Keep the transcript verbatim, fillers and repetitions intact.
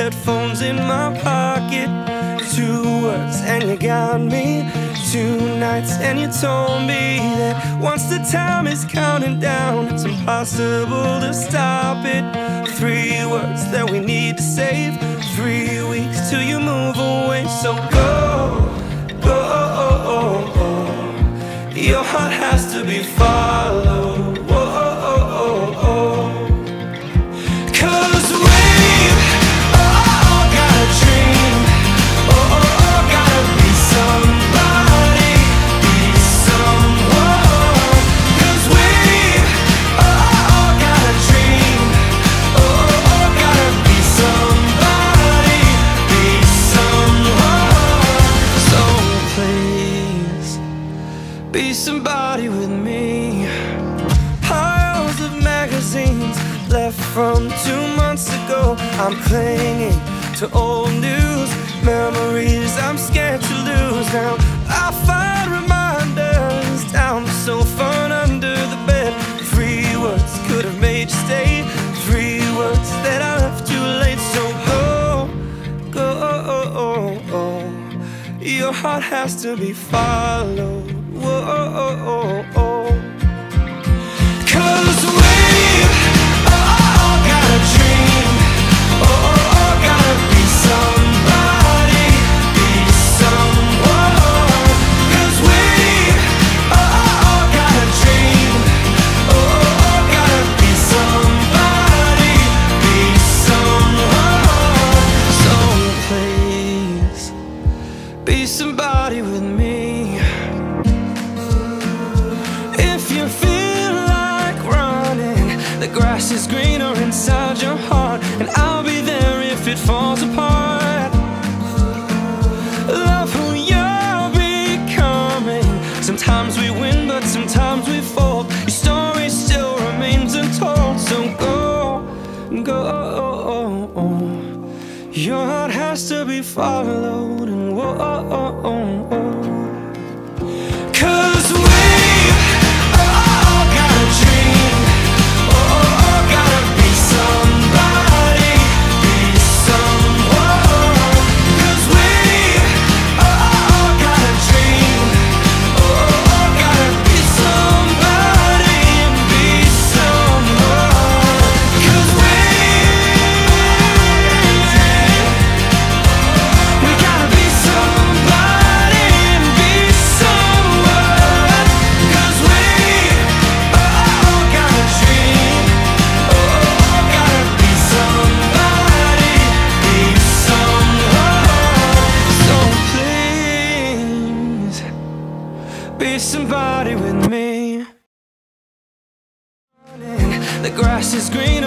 headphones in my pocket. Two words and you got me. Two nights and you told me that once the time is counting down, it's impossible to stop it. Three words that we need to save. Three weeks till you move away. So go, go. Your heart has to be followed. Whoa. Cause we've all got a dream. Oh, oh, oh, gotta be somebody, be someone. Cause we've all got a dream. Oh, oh, oh, gotta be somebody, be someone. So please, be somebody with me. Piles of magazines left from two months ago. I'm clinging to old news, memories I'm scared to lose. Now I find reminders down the sofa and under the bed. Three words could have made you stay. Three words that I left too late. So go, go. Your heart has to be followed. Whoa. Cause we've all got a dream. Oh, oh, oh, gotta be somebody, be someone. Cause we've all got a dream. Oh, oh, oh, gotta be somebody, be someone. So please, be somebody with me. If you feel like running, the grass is greener inside your heart, and I'll be there if it falls apart. Love who you're becoming. Sometimes we win, but sometimes we fold. Your story still remains untold. So go, go. Your heart has to be followed, and whoa. Cause we've all got a dream. Oh, oh, oh, gotta be somebody, be someone. Cause we've all got a dream. Oh, oh, oh, gotta be somebody and be someone. Cause we we gotta be somebody and be someone. Cause we all got a dream. Oh, oh, gotta be somebody, be someone. So please, be somebody with me. The grass is green